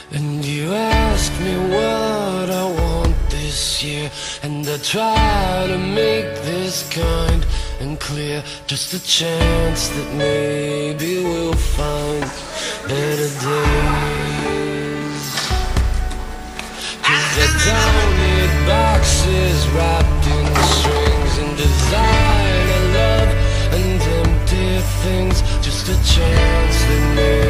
And you ask me what I want this year, and I try to make this kind and clear. Just a chance that maybe we'll find better days. 'Cause I don't need boxes wrapped in strings and design and love and empty things. Just a chance that maybe